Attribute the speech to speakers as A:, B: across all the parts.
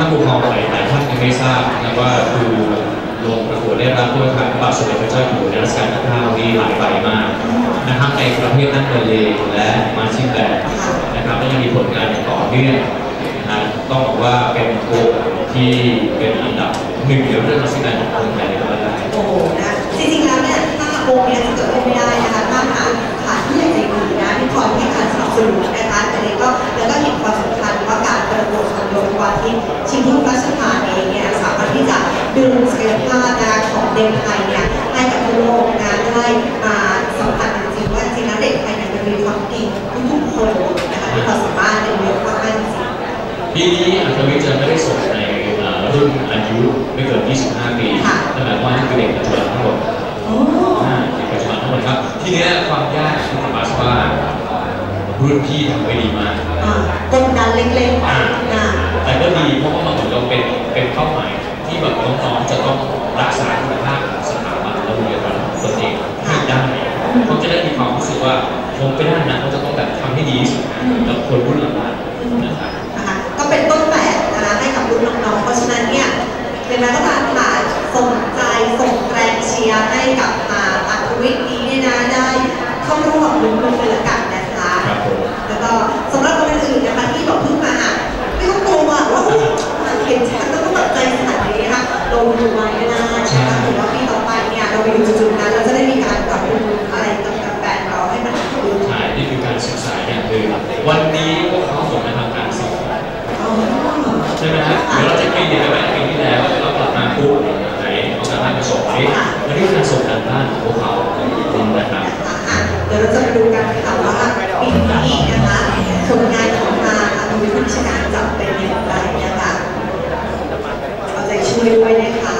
A: านผู้ปกครองหลายท่านยังไม่ทราบนะว่าคือลงประกวดได้รับถ้วยพระบาทสมเด็จพระเจ้าอยู่หัวในรัชกาลที่9นี่หลายใบมากนะครับในประเภทนักเรียนและมาชิงแบนนะครับและยังมีผลงานต่อเนื่องนะต้องบอกว่าเป็นโค้ที่เป็นอันดับ1ในเรื่องมาชิงแบนของเมืองไทยเลยก็ได้
B: โอ้โหนะจริงๆแล้วเนี่ยถ้าโค้เนี่ยเกิดขึ้นไม่ได้นะคะถ้าผ่านที่ใหญ่ใจดีนะที่คอยให้การสนับสนุนนะคะแต่นี้ก็แล้วก็เห็นความสำคัญว่าการประกวดของโยนวันที่ชิงถ้วยพระราชทานเองเนี่ยสามารถที่จะดึงศักยภาพนะคะของเด็กไทยเนี่ยให้กับทั่วโลกนะได้มาสัมผัสจริงๆว่าจริงๆแล้วเด็กไทยเนี่ยมันมีความดีทุกๆคนนะคะที่เราสามารถเรียนรู้มากๆจริง
A: ปีนี้อัธวิทย์จะไม่ได้ส่งในรุ่นอายุไม่เกิน 25 ปีนั่นหมายความว่านี่คือเด็กปัจจุบันทั้งหมดเด็กปัจจุบันทั้งหมดครับทีนี้ความยากคือมาสว่ารุ่นพี่ทำไว้ดีมาก
B: กดดันเล็กๆ
A: แต่ก็ดีเพราะว่ามันเหมือนเราเป็นเป้าหมายที่แบบน้องๆจะต้องรักษาคุณภาพของสถาบันและโรงเรียนของตนเองให้ได้เขาจะได้มีความรู้สึกว่าผมเป็นนั่นนะเขาจะต้องแบบทำให้ดีที่สุดกับคนรุ่นหลังๆนะครับ
B: ก็เป็นต้นแบบนะคะให้กับรุ่นน้องๆเพราะฉะนั้นเนี่ยเป็นนักการผ่านส่งใจส่งแรงเชียร์ให้กับอัธวิทย์นี้เนี่ยนะได้เข้าร่วมลุ้นเลยละกันนะคะแล้วก็สำหรับคนอื่นๆนะคะที่บอกเพิ่งมาไม่ต้องกลัวว่าเห็นแชมป์แล้วก็แบบใจสั่นเลยนะคะลงดูไว้ก็ได้นะคะถือว่าปีต่อไปเนี่ยเราไปอยู่จุดๆนั้นเราจะได้มีการปรับปรุงอะไรกับแบรนด์เราให้มันดี
A: ใช่นี่คือการศึกษาอย่างหนึ่งวันนี้พวกเขาส่งมาทำการสอนใช่ไหมครับเดี๋ยวเราจะไปเรียนกันปีที่แล้วเรากลับมาปุ๊บไหนเอาการบ้านมาส่งนี่อันนี้คือการส่งการบ้านของพวกเขานะครับ
B: เดี๋ยวเราจะมาดูกันค่ะว่าปีนี้นะคะผลงานของทางอัธวิทย์วิชาการจะเป็นอย่างไรนะคะเอาใจช่วยด้วยนะคะ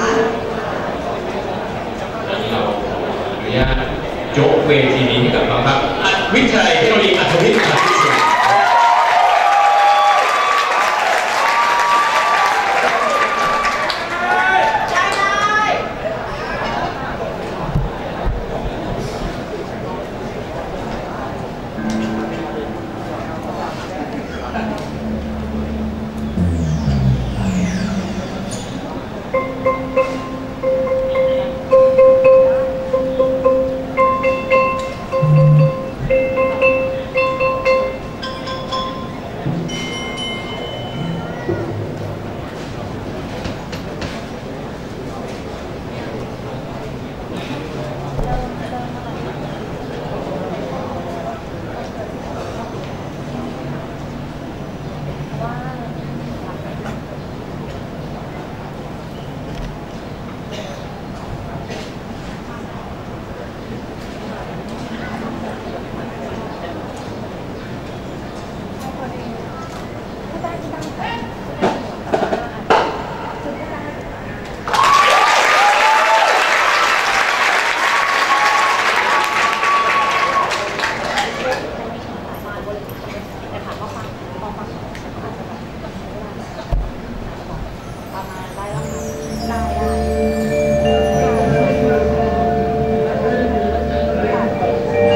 A: แล้วเราอนุญาตยกเวทีนี้ให้กับเราครับวิทยาลัยเทคโนโลยีอัธวิทย์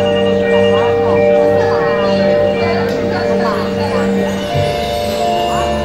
B: ค